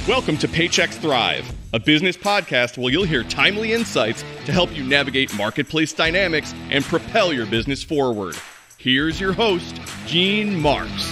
Welcome to Paychex Thrive, a business podcast where you'll hear timely insights to help you navigate marketplace dynamics and propel your business forward. Here's your host, Gene Marks.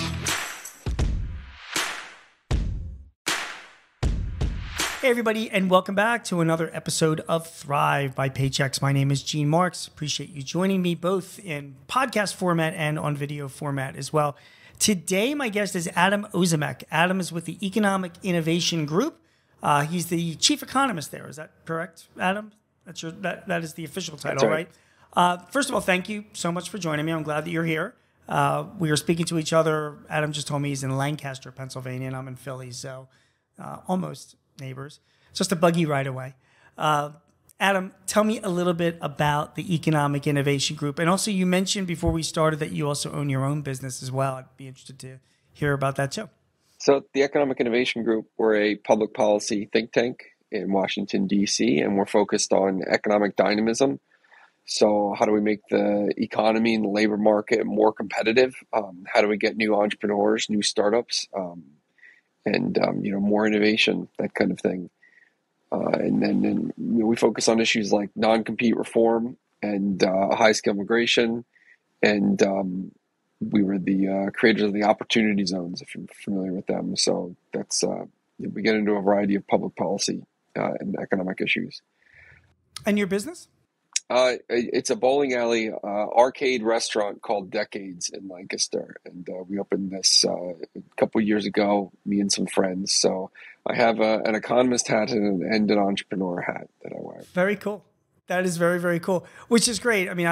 Hey everybody, and welcome back to another episode of Thrive by Paychex. My name is Gene Marks. Appreciate you joining me both in podcast format and on video format as well. Today, my guest is Adam Ozimek. Adam is with the Economic Innovation Group. He's the Chief Economist there. Is that correct, Adam? That is the official title, right? First of all, thank you so much for joining me. I'm glad that you're here. We are speaking to each other. Adam just told me he's in Lancaster, Pennsylvania, and I'm in Philly, so almost neighbors. Just a buggy ride away. Adam, tell me a little bit about the Economic Innovation Group. And also, you mentioned before we started that you also own your own business as well. I'd be interested to hear about that too. So the Economic Innovation Group, we're a public policy think tank in Washington, D.C., and we're focused on economic dynamism. So how do we make the economy and the labor market more competitive? How do we get new entrepreneurs, new startups, and more innovation, that kind of thing. And then we focus on issues like non-compete reform and high-skill migration. And we were the creators of the opportunity zones, if you're familiar with them. So that's we get into a variety of public policy and economic issues. And your business? It's a bowling alley arcade restaurant called Decades in Lancaster. And we opened this a couple of years ago, me and some friends. So I have an economist hat and an entrepreneur hat that I wear. Very cool. That is very, very cool, which is great. I mean,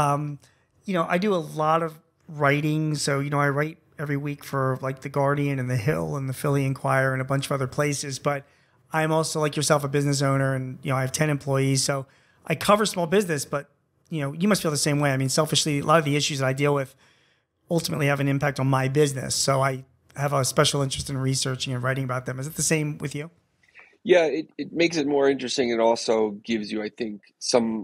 I do a lot of writing. So, I write every week for like The Guardian and The Hill and the Philly Inquirer and a bunch of other places. But I'm also, like yourself, a business owner, and, I have 10 employees. So I cover small business, but, you must feel the same way. I mean, selfishly, a lot of the issues that I deal with ultimately have an impact on my business. So I have a special interest in researching and writing about them. Is it the same with you? Yeah, it makes it more interesting. It also gives you, I think, some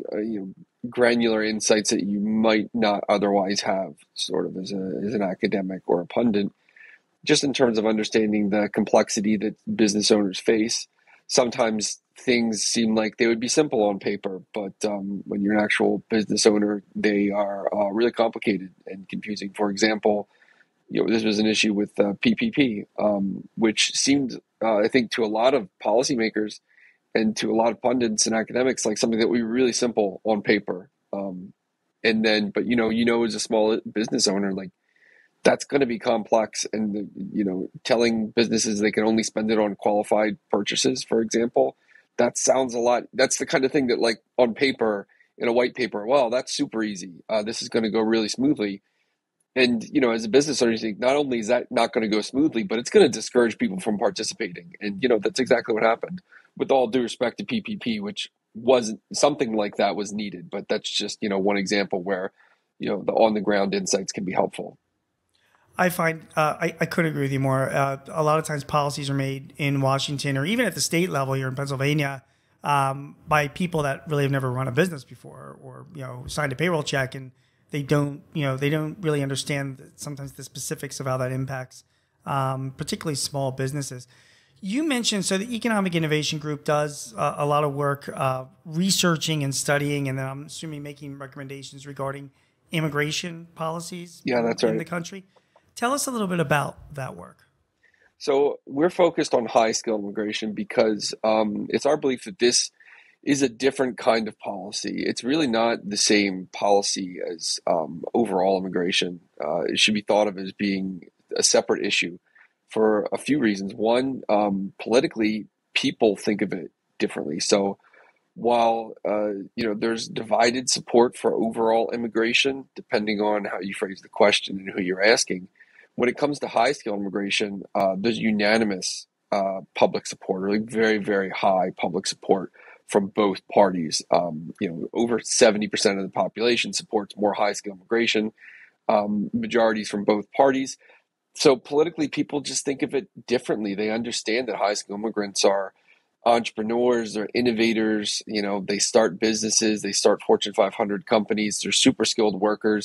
granular insights that you might not otherwise have, sort of as an academic or a pundit, just in terms of understanding the complexity that business owners face. Sometimes things seem like they would be simple on paper, but when you're an actual business owner, they are really complicated and confusing. For example, this was an issue with PPP, which seemed, I think, to a lot of policymakers and to a lot of pundits and academics, like something that would be really simple on paper. But as a small business owner, like that's going to be complex. And, telling businesses they can only spend it on qualified purchases, for example, that sounds a lot. That's the kind of thing that, like, on paper, in a white paper, well, that's super easy. This is going to go really smoothly. And, as a business owner, you think not only is that not going to go smoothly, but it's going to discourage people from participating. And, that's exactly what happened. With all due respect to PPP, which wasn't something like that was needed. But that's just, one example where, the on the ground insights can be helpful. I find I couldn't agree with you more. A lot of times policies are made in Washington or even at the state level here in Pennsylvania by people that really have never run a business before or, signed a payroll check, and they don't really understand sometimes the specifics of how that impacts particularly small businesses. You mentioned, so the Economic Innovation Group does a lot of work researching and studying, and then I'm assuming making recommendations regarding immigration policies in the country. Tell us a little bit about that work. So we're focused on high-skill immigration because it's our belief that this is a different kind of policy. It's really not the same policy as overall immigration. It should be thought of as being a separate issue for a few reasons. One, politically, people think of it differently. So while there's divided support for overall immigration, depending on how you phrase the question and who you're asking, when it comes to high-skill immigration, there's unanimous public support, or like very, very high public support from both parties. Over 70% of the population supports more high-skill immigration, majorities from both parties. So politically, people just think of it differently. They understand that high-skill immigrants are entrepreneurs, they're innovators, they start businesses, they start Fortune 500 companies, they're super skilled workers.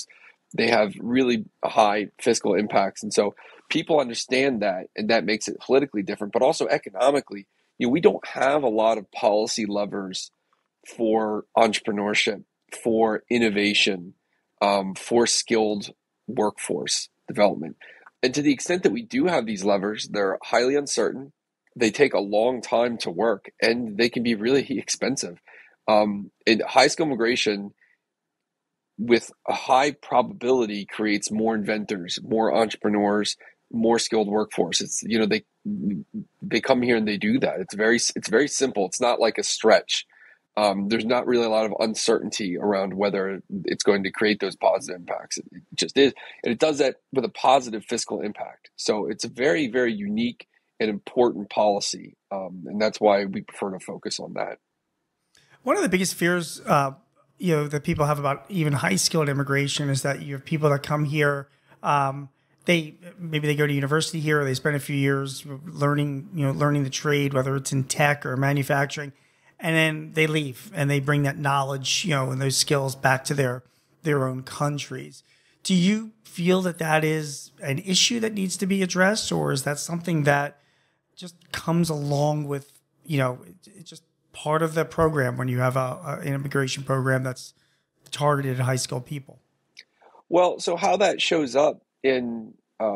They have really high fiscal impacts. And so people understand that, and that makes it politically different, but also economically. We don't have a lot of policy levers for entrepreneurship, for innovation, for skilled workforce development. And to the extent that we do have these levers, they're highly uncertain. They take a long time to work, and they can be really expensive. And high skill migration with a high probability creates more inventors, more entrepreneurs, more skilled workforce. It's they come here and they do that. It's very simple. It's not like a stretch. There's not really a lot of uncertainty around whether it's going to create those positive impacts. It just is, and it does that with a positive fiscal impact. So it's a very, very unique and important policy, and that's why we prefer to focus on that. One of the biggest fears, that people have about even high skilled immigration is that you have people that come here. Maybe they go to university here, or they spend a few years learning the trade, whether it's in tech or manufacturing, and then they leave and they bring that knowledge, and those skills back to their own countries. Do you feel that is an issue that needs to be addressed, or is that something that just comes along with, it's just part of the program when you have an immigration program that's targeted at high skilled people? Well, so how that shows up in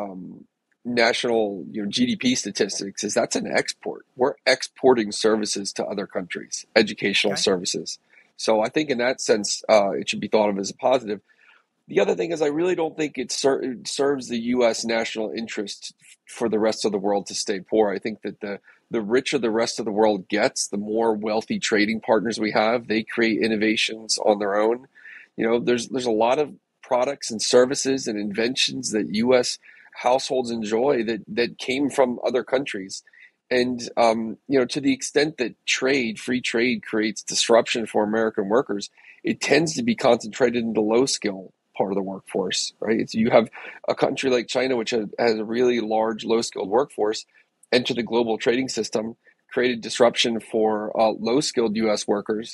national GDP statistics is that's an export. We're exporting services to other countries, educational services. So I think in that sense, it should be thought of as a positive. The other thing is I really don't think it serves the U.S. national interest for the rest of the world to stay poor. I think that the richer the rest of the world gets, the more wealthy trading partners we have. They create innovations on their own. There's a lot of products and services and inventions that U.S. households enjoy that came from other countries. And, to the extent that free trade creates disruption for American workers, it tends to be concentrated in the low skill part of the workforce, right? So you have a country like China, which has a really large low skilled workforce, enter the global trading system, created disruption for low skilled U.S. workers.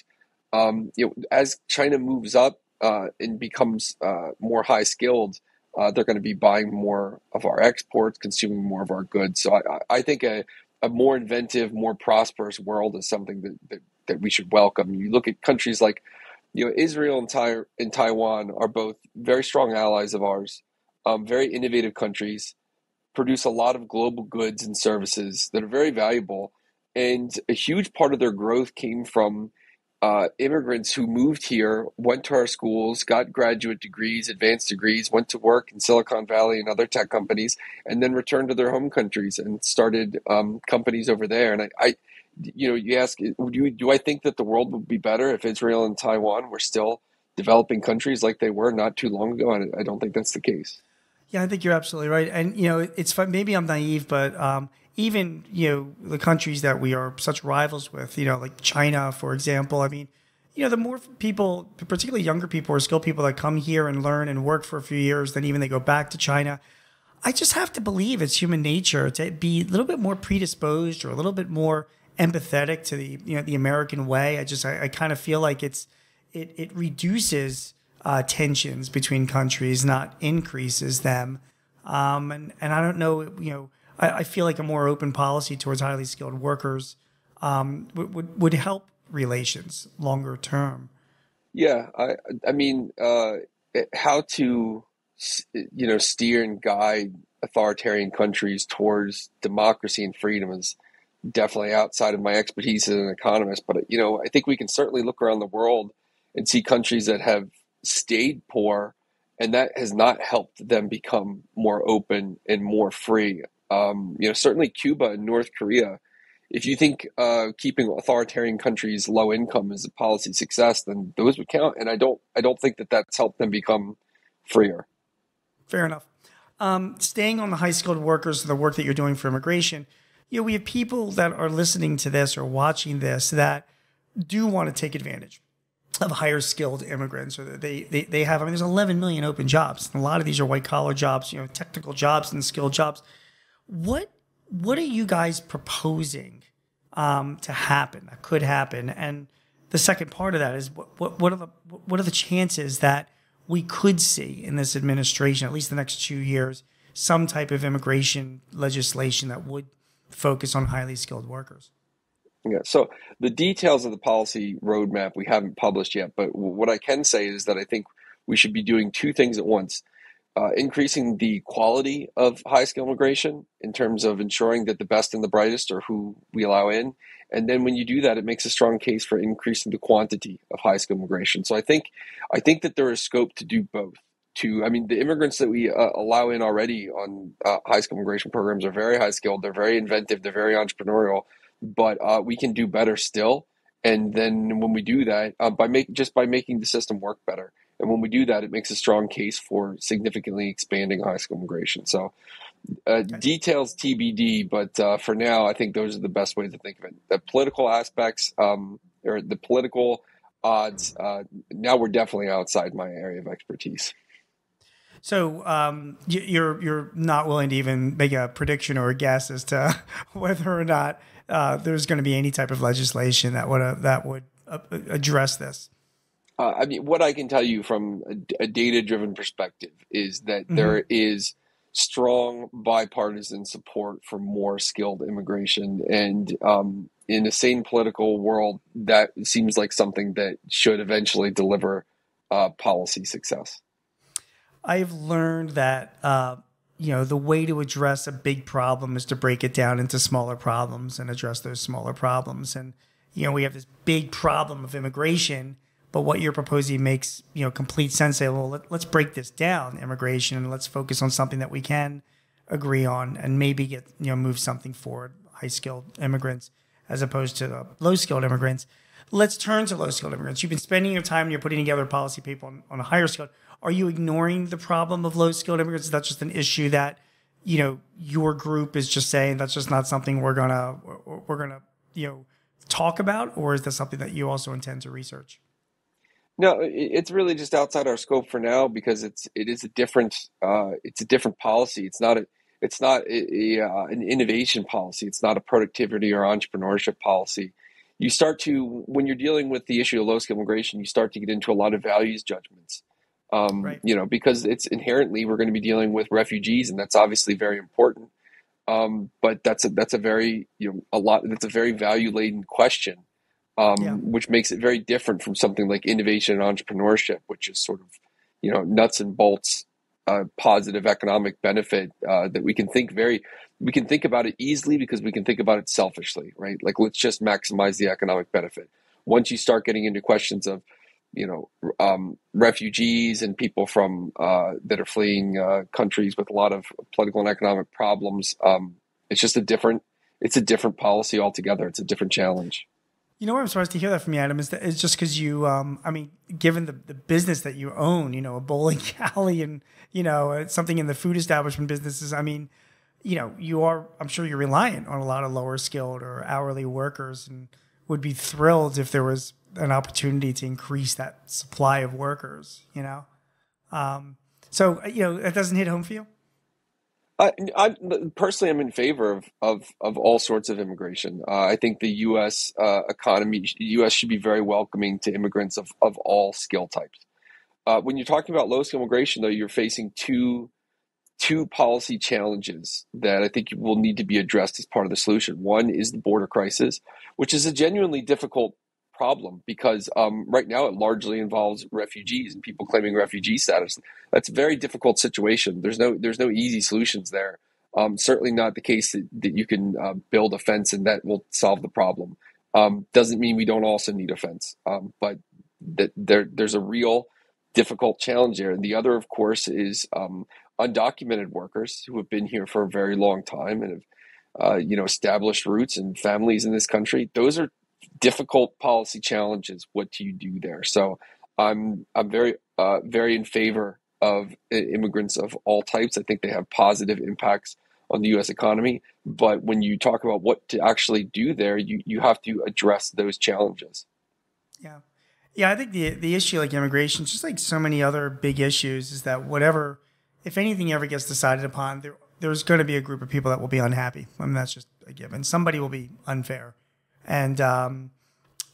As China moves up and becomes more high skilled, they're going to be buying more of our exports, consuming more of our goods. So I think a more inventive, more prosperous world is something that we should welcome. You look at countries like Israel and Taiwan are both very strong allies of ours, very innovative countries, produce a lot of global goods and services that are very valuable. And a huge part of their growth came from immigrants who moved here, went to our schools, got graduate degrees, advanced degrees, went to work in Silicon Valley and other tech companies, and then returned to their home countries and started companies over there. And you ask, do I think that the world would be better if Israel and Taiwan were still developing countries like they were not too long ago? I don't think that's the case. Yeah, I think you're absolutely right. And, it's fun. Maybe I'm naive, but even, the countries that we are such rivals with, like China, for example, I mean, the more people, particularly younger people or skilled people that come here and learn and work for a few years, then even they go back to China. I just have to believe it's human nature to be a little bit more predisposed or a little bit more empathetic to the American way. I kind of feel like it reduces tensions between countries, not increases them. And I don't know, I feel like a more open policy towards highly skilled workers would help relations longer term. Yeah, I mean, how to steer and guide authoritarian countries towards democracy and freedom is definitely outside of my expertise as an economist. But I think we can certainly look around the world and see countries that have stayed poor, and that has not helped them become more open and more free. Certainly Cuba and North Korea. If you think keeping authoritarian countries low income is a policy success, then those would count. And I don't think that that's helped them become freer. Fair enough. Staying on the high skilled workers, the work that you're doing for immigration, we have people that are listening to this or watching this that do want to take advantage of higher skilled immigrants, or they have. I mean, there's 11 million open jobs. And a lot of these are white collar jobs, technical jobs and skilled jobs. What are you guys proposing to happen? That could happen. And the second part of that is what are the chances that we could see in this administration, at least the next 2 years, some type of immigration legislation that would focus on highly skilled workers? Yeah, so the details of the policy roadmap we haven't published yet, but what I can say is that I think we should be doing two things at once. Increasing the quality of high skill immigration in terms of ensuring that the best and the brightest are who we allow in. And then when you do that, it makes a strong case for increasing the quantity of high skill immigration. So I think that there is scope to do both. The immigrants that we allow in already on high skill immigration programs are very high skilled. They're very inventive. They're very entrepreneurial. But we can do better still. And then when we do that, by making the system work better. And when we do that, it makes a strong case for significantly expanding high school immigration. So details TBD, but for now, I think those are the best ways to think of it. The political aspects or the political odds, now we're definitely outside my area of expertise. So you're not willing to even make a prediction or a guess as to whether or not there's going to be any type of legislation that would address this? What I can tell you from a data-driven perspective is that there is strong bipartisan support for more skilled immigration. And in a sane political world, that seems like something that should eventually deliver policy success. I've learned that the way to address a big problem is to break it down into smaller problems and address those smaller problems. And we have this big problem of immigration, but what you're proposing makes complete sense. Say, well, let's break this down, immigration, and let's focus on something that we can agree on, and maybe move something forward. High skilled immigrants as opposed to low skilled immigrants. Let's turn to low skilled immigrants. You've been spending your time and you're putting together policy paper on a higher skilled. Are you ignoring the problem of low skilled immigrants? Is that just an issue that your group is just saying that's just not something we're gonna talk about, or is that something that you also intend to research? No, it's really just outside our scope for now because it is a different policy. It's not an innovation policy. It's not a productivity or entrepreneurship policy. When you're dealing with the issue of low skill immigration, you start to get into a lot of values judgments. Right. Because it's inherently we're going to be dealing with refugees, and that's obviously very important. But that's a very value laden question. Which makes it very different from something like innovation and entrepreneurship, which is sort of, nuts and bolts, positive economic benefit that we can think about it easily because we can think about it selfishly, right? Like, let's just maximize the economic benefit. Once you start getting into questions of, refugees and people from that are fleeing countries with a lot of political and economic problems, it's a different policy altogether. It's a different challenge. Where I'm surprised to hear that from you, Adam, is just because you, given the business that you own, a bowling alley and, something in the food establishment businesses, I'm sure you're reliant on a lot of lower skilled or hourly workers and would be thrilled if there was an opportunity to increase that supply of workers, So, it doesn't hit home for you? I personally am in favor of all sorts of immigration. I think the U.S. U.S. should be very welcoming to immigrants of all skill types. When you're talking about low skill immigration, though, you're facing two policy challenges that I think will need to be addressed as part of the solution. One is the border crisis, which is a genuinely difficult problem because right now it largely involves refugees and people claiming refugee status. That's a very difficult situation. There's no easy solutions there. Certainly not the case that you can build a fence and that will solve the problem. Doesn't mean we don't also need a fence, but there's a real difficult challenge there. And the other, of course, is undocumented workers who have been here for a very long time and have established roots and families in this country. Those are difficult policy challenges. What do you do there? So I'm very in favor of immigrants of all types. I think they have positive impacts on the U.S. economy. But when you talk about what to actually do there, you have to address those challenges. Yeah. Yeah, I think the issue like immigration, just like so many other big issues, is that if anything ever gets decided upon, there's going to be a group of people that will be unhappy. That's just a given. Somebody will be unfair. And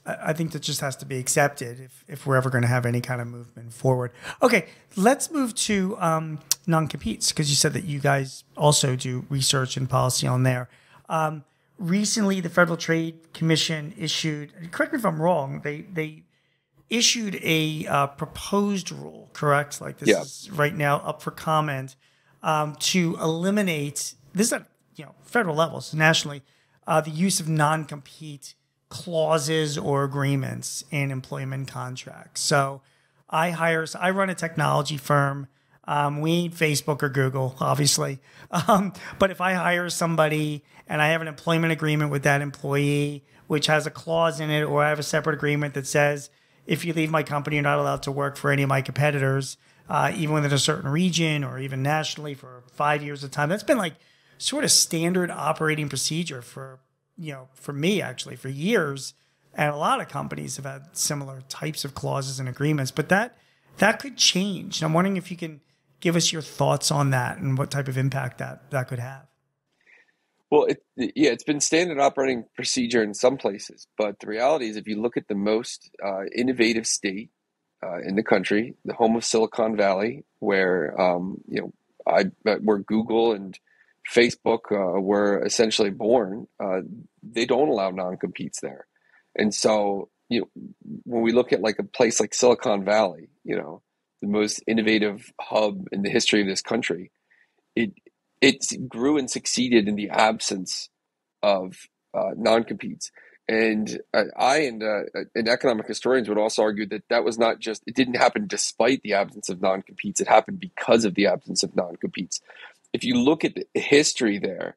I think that just has to be accepted if we're ever going to have any kind of movement forward. Okay, let's move to non-competes, because you said that you guys also do research and policy on there. Recently, the Federal Trade Commission issued, correct me if I'm wrong, they issued a proposed rule, correct? Like this is right now up for comment, to eliminate, this is at federal levels, nationally, the use of non-compete clauses or agreements in employment contracts. So I run a technology firm. We ain't Facebook or Google, obviously. But if I hire somebody and I have an employment agreement with that employee, which has a clause in it, or I have a separate agreement that says, if you leave my company, you're not allowed to work for any of my competitors, even within a certain region or even nationally for 5 years at a time. That's been like sort of standard operating procedure for me, actually, for years. And a lot of companies have had similar types of clauses and agreements, but that could change. And I'm wondering if you can give us your thoughts on that and what type of impact that could have. Well, it's been standard operating procedure in some places, but the reality is, if you look at the most innovative state in the country, the home of Silicon Valley, where where Google and Facebook were essentially born, they don't allow non-competes there, and so when we look at like a place like Silicon Valley, the most innovative hub in the history of this country, it grew and succeeded in the absence of non-competes. And and economic historians would also argue that was not just, it didn't happen despite the absence of non-competes, it happened because of the absence of non-competes. If you look at the history there,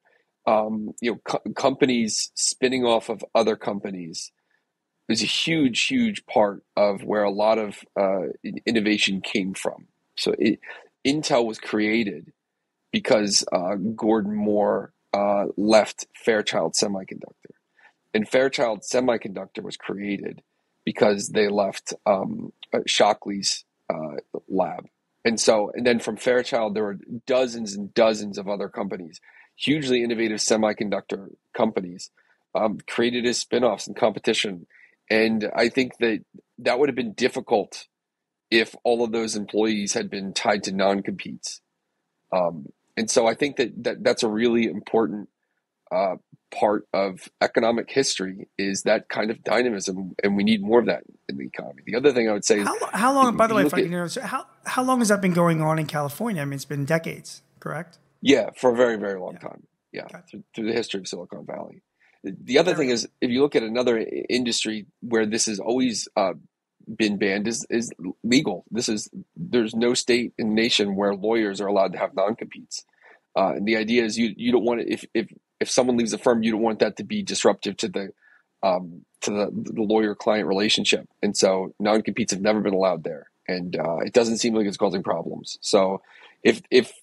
companies spinning off of other companies is a huge, huge part of where a lot of innovation came from. So Intel was created because Gordon Moore left Fairchild Semiconductor. And Fairchild Semiconductor was created because they left Shockley's lab. And then from Fairchild, there were dozens and dozens of other companies, hugely innovative semiconductor companies, created as spinoffs in competition. And I think that would have been difficult if all of those employees had been tied to non-competes. And so I think that's a really important part of economic history, is that kind of dynamism, and we need more of that in the economy. The other thing I would say is, how long, by the way, if I can interrupt, how long has that been going on in California? I mean, it's been decades, correct? Yeah, for a very, very long time. Yeah, okay. through the history of Silicon Valley. The other thing is, if you look at another industry where this has always been banned, is legal. There's no state in the nation where lawyers are allowed to have non-competes. And the idea is you don't want it, if someone leaves a firm, you don't want that to be disruptive to the lawyer-client relationship. And so non-competes have never been allowed there. And it doesn't seem like it's causing problems. So if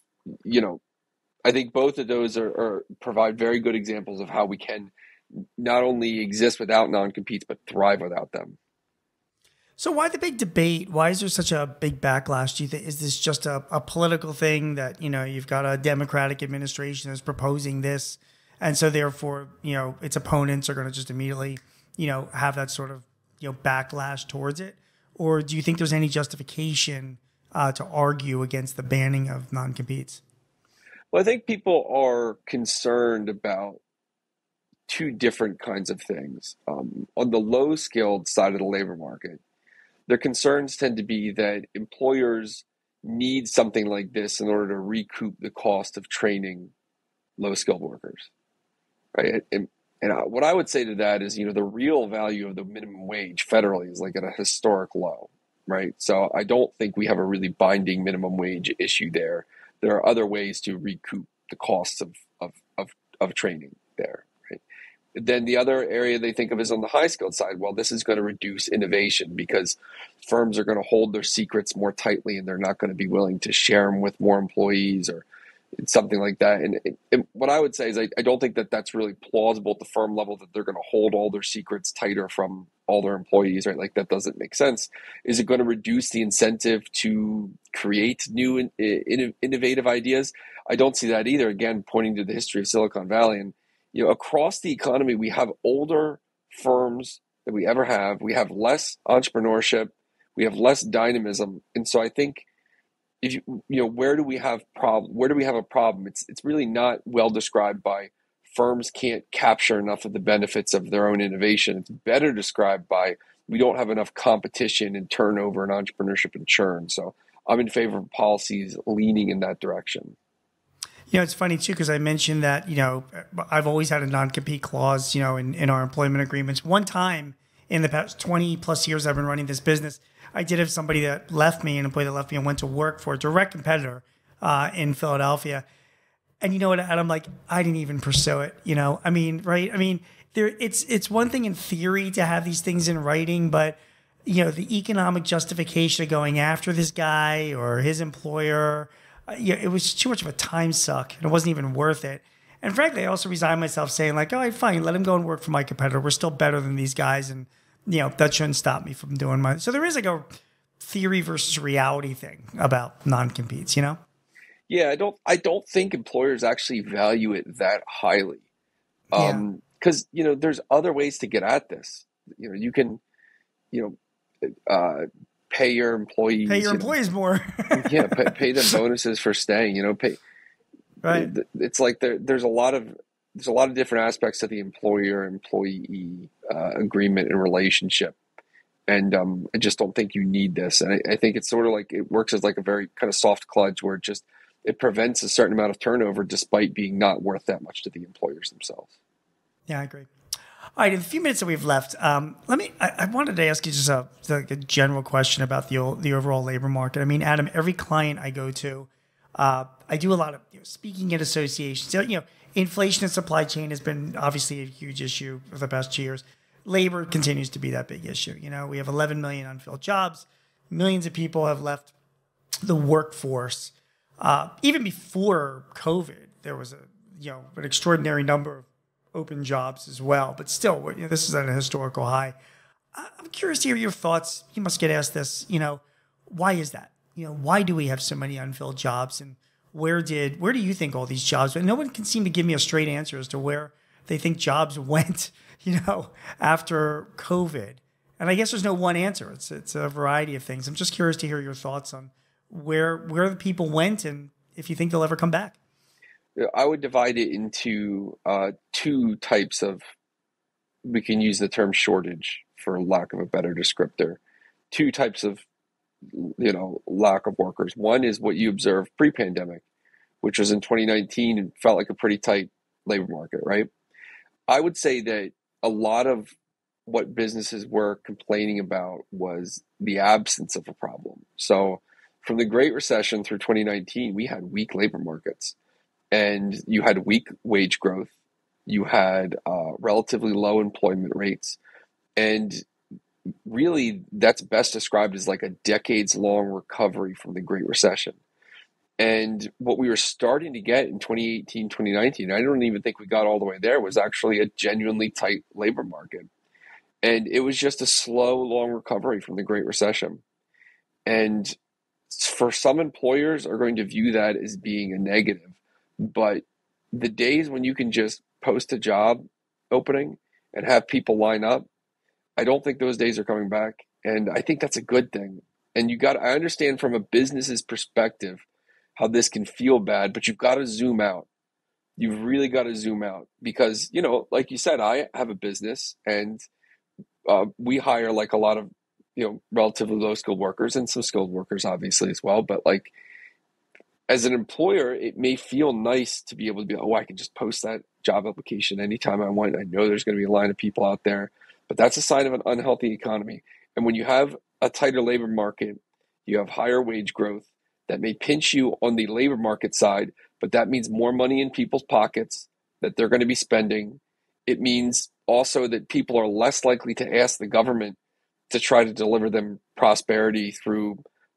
I think both of those provide very good examples of how we can not only exist without non-competes, but thrive without them. So why the big debate? Why is there such a big backlash? Do you think, is this just a political thing that, you've got a Democratic administration that's proposing this, and so therefore, its opponents are going to just immediately, have that sort of, backlash towards it? Or do you think there's any justification to argue against the banning of non-competes? Well, I think people are concerned about two different kinds of things. On the low-skilled side of the labor market, their concerns tend to be that employers need something like this in order to recoup the cost of training low-skilled workers, right? And what I would say to that is, the real value of the minimum wage federally is like at a historic low, right? So I don't think we have a really binding minimum wage issue there. There are other ways to recoup the costs of training there. Then the other area they think of is on the high-skilled side. Well, this is going to reduce innovation because firms are going to hold their secrets more tightly, and they're not going to be willing to share them with more employees or something like that. And what I would say is I don't think that that's really plausible at the firm level, that they're going to hold all their secrets tighter from all their employees, right? Like, that doesn't make sense. Is it going to reduce the incentive to create new innovative ideas? I don't see that either. Again, pointing to the history of Silicon Valley. And across the economy, we have older firms than we ever have. We have less entrepreneurship. We have less dynamism. And so I think if where do we have a problem? It's really not well described by firms can't capture enough of the benefits of their own innovation. It's better described by we don't have enough competition and turnover and entrepreneurship and churn. So I'm in favor of policies leaning in that direction. It's funny too, because I mentioned that, I've always had a non-compete clause, in our employment agreements. One time in the past 20 plus years I've been running this business, I did have somebody that left me, an employee that left me and went to work for a direct competitor in Philadelphia. And you know what, Adam, like, I didn't even pursue it, right? It's one thing in theory to have these things in writing, but, the economic justification of going after this guy or his employer, it was too much of a time suck, and it wasn't even worth it. And frankly, I also resigned myself saying like, all right, fine, let him go and work for my competitor. We're still better than these guys. And, that shouldn't stop me from doing mine. So there is like a theory versus reality thing about non-competes, Yeah, I don't think employers actually value it that highly. Because, there's other ways to get at this. You can, pay your employees. More. Pay them bonuses for staying. Right. It's like there's a lot of different aspects to the employer-employee agreement and relationship, and I just don't think you need this. And I think it's sort of like it works as like a very kind of soft clutch where it prevents a certain amount of turnover despite being not worth that much to the employers themselves. Yeah, I agree. All right, in the few minutes that we've left, I wanted to ask you just a general question about the overall labor market. I mean, Adam, every client I go to, I do a lot of speaking at associations. Inflation and supply chain has been obviously a huge issue for the past 2 years. Labor continues to be that big issue. We have 11 million unfilled jobs. Millions of people have left the workforce. Even before COVID, there was an extraordinary number of open jobs as well. But still, this is at a historical high. I'm curious to hear your thoughts. You must get asked this. Why is that? Why do we have so many unfilled jobs? And where do you think all these jobs went? No one can seem to give me a straight answer as to where they think jobs went, after COVID. And I guess there's no one answer. It's a variety of things. I'm just curious to hear your thoughts on where the people went and if you think they'll ever come back. I would divide it into two types of, we can use the term shortage for lack of a better descriptor, two types of lack of workers. One is what you observed pre-pandemic, which was in 2019 and felt like a pretty tight labor market, right? I would say that a lot of what businesses were complaining about was the absence of a problem. So from the Great Recession through 2019, we had weak labor markets and you had weak wage growth. You had relatively low employment rates. And really, that's best described as like a decades-long recovery from the Great Recession. And what we were starting to get in 2018, 2019, I don't even think we got all the way there, was actually a genuinely tight labor market. And it was just a slow, long recovery from the Great Recession. And for some employers are going to view that as being a negative. But the days when you can just post a job opening and have people line up, I don't think those days are coming back. And I think that's a good thing. And I understand from a business's perspective how this can feel bad, but you've got to zoom out. You've really got to zoom out because, like you said, I have a business and we hire like a lot of, relatively low skilled workers and some skilled workers obviously as well. But like as an employer, it may feel nice to be able to be, I can just post that job application anytime I want. I know there's going to be a line of people out there, but that's a sign of an unhealthy economy. And when you have a tighter labor market, you have higher wage growth that may pinch you on the labor market side, but that means more money in people's pockets that they're going to be spending. It means also that people are less likely to ask the government to try to deliver them prosperity through,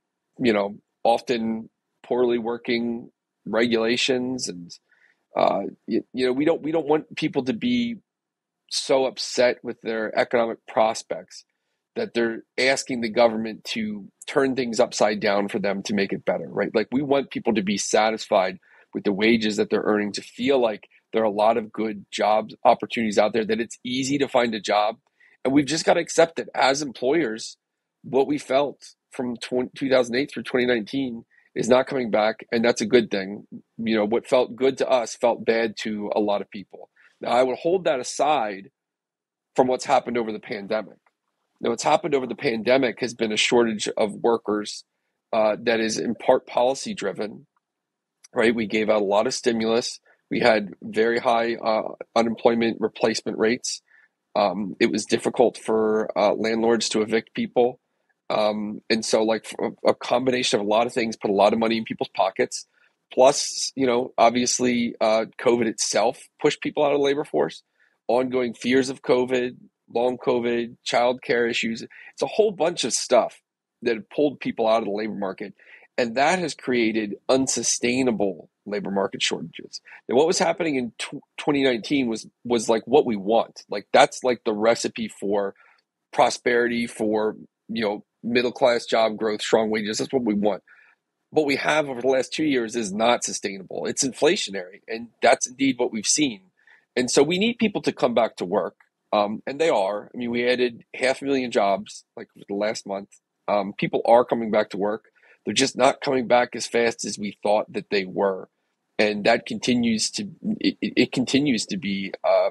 often poorly working regulations. And, we don't want people to be so upset with their economic prospects that they're asking the government to turn things upside down for them to make it better, right? Like we want people to be satisfied with the wages that they're earning, to feel like there are a lot of good job opportunities out there, that it's easy to find a job. And we've just got to accept that as employers, what we felt from 2008 through 2019 is not coming back. And that's a good thing. What felt good to us felt bad to a lot of people. Now, I would hold that aside from what's happened over the pandemic. Now, what's happened over the pandemic has been a shortage of workers that is in part policy driven, right? We gave out a lot of stimulus. We had very high unemployment replacement rates. It was difficult for landlords to evict people. And so like a combination of a lot of things put a lot of money in people's pockets. Plus, obviously COVID itself pushed people out of the labor force. Ongoing fears of COVID, long COVID, childcare issues. It's a whole bunch of stuff that have pulled people out of the labor market. And that has created unsustainable labor market shortages. And what was happening in 2019 was like what we want. Like that's like the recipe for prosperity, for, middle-class job growth, strong wages. That's what we want. What we have over the last 2 years is not sustainable. It's inflationary. And that's indeed what we've seen. And so we need people to come back to work. And they are. I mean, we added 500,000 jobs like the last month. People are coming back to work. They're just not coming back as fast as we thought that they were. And that continues to be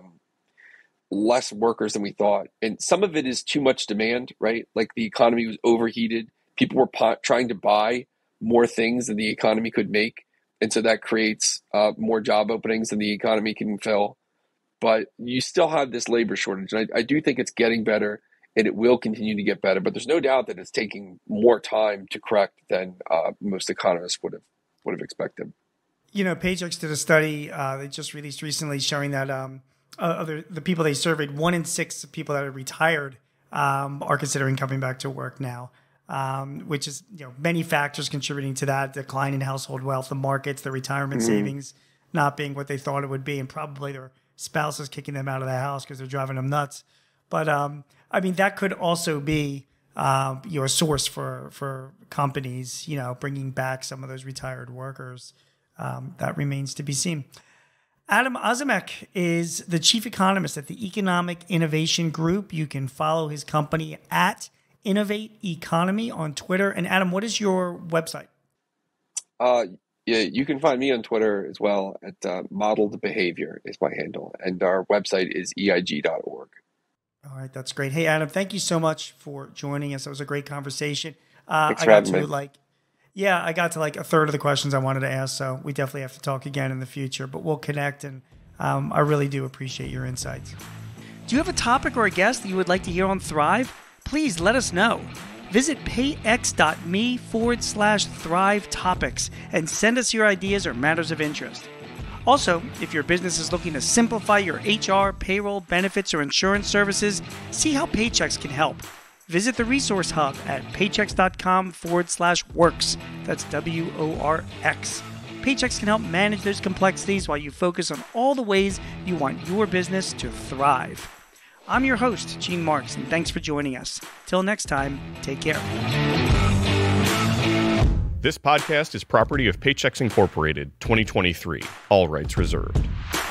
less workers than we thought. And some of it is too much demand, right? Like the economy was overheated. People were trying to buy more things than the economy could make. And so that creates more job openings than the economy can fill. But you still have this labor shortage. And I do think it's getting better, and it will continue to get better. But there's no doubt that it's taking more time to correct than most economists would have expected. Paychex did a study they just released recently showing that of the people they surveyed, 1 in 6 people that are retired are considering coming back to work now, which is many factors contributing to that: decline in household wealth, the markets, the retirement savings not being what they thought it would be, and probably their spouses kicking them out of the house because they're driving them nuts. But that could also be a source for companies, bringing back some of those retired workers. That remains to be seen. Adam Ozimek is the chief economist at the Economic Innovation Group. You can follow his company at Innovate Economy on Twitter. And Adam, what is your website? Yeah, you can find me on Twitter as well at Modeled Behavior is my handle. And our website is eig.org. All right, that's great. Hey, Adam, thank you so much for joining us. That was a great conversation. Thanks for having me. I got to like a third of the questions I wanted to ask, so we definitely have to talk again in the future, but we'll connect, and I really do appreciate your insights. Do you have a topic or a guest that you would like to hear on Thrive? Please let us know. Visit payx.me/Thrive Topics and send us your ideas or matters of interest. Also, if your business is looking to simplify your HR, payroll, benefits, or insurance services, see how Paychex can help. Visit the resource hub at paychex.com/works. That's WORX. Paychex can help manage those complexities while you focus on all the ways you want your business to thrive. I'm your host, Gene Marks, and thanks for joining us. Till next time, take care. This podcast is property of Paychex Incorporated, 2023. All rights reserved.